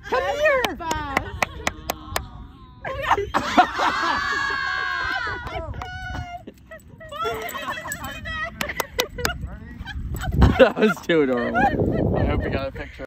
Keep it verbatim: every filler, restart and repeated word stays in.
Come here. That was too adorable. I hope you got a picture.